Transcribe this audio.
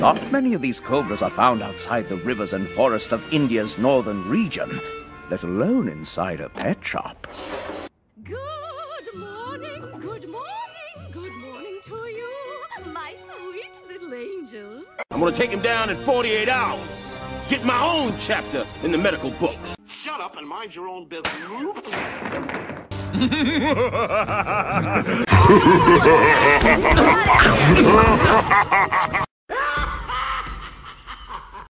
Not many of these cobras are found outside the rivers and forests of India's northern region, let alone inside a pet shop. Good morning, good morning, good morning to you, my sweet little angels. I'm gonna take him down in 48 hours. Get my own chapter in the medical books. Shut up and mind your own business.